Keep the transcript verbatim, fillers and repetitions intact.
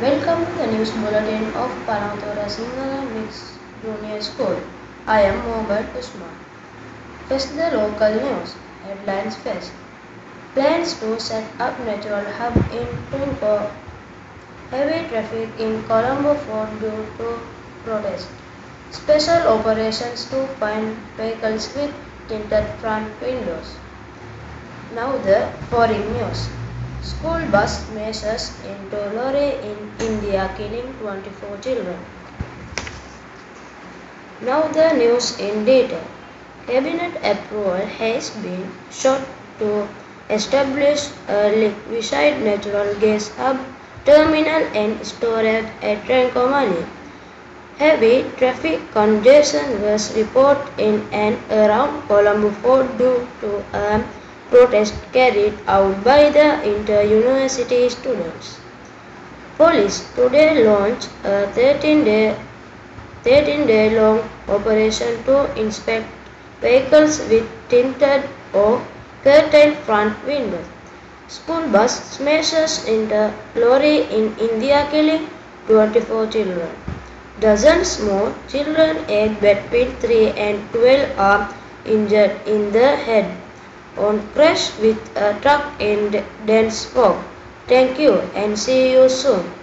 Welcome to the news bulletin of Panathura Sinhala Mixed Junior School. I am Mohammad Usman. First, the local news. Headlines first. Plans to set up natural hub in Tunco. Heavy traffic in Colombo Fort due to protest. Special operations to find vehicles with tinted front windows. Now the foreign news. School bus smashes into lorry in India, killing twenty-four children. Now the news in detail. Cabinet approval has been sought to establish a liquefied natural gas hub, terminal and storage at Trincomalee. Heavy traffic congestion was reported in and around Colombo Fort due to a protest carried out by the inter-university students. Police today launched a thirteen-day long operation to inspect vehicles with tinted or curtained front windows. School bus smashes into lorry in India, killing twenty-four children. Dozens more children aged between three and twelve are injured in the head on crash with a truck in dense fog. Thank you and see you soon.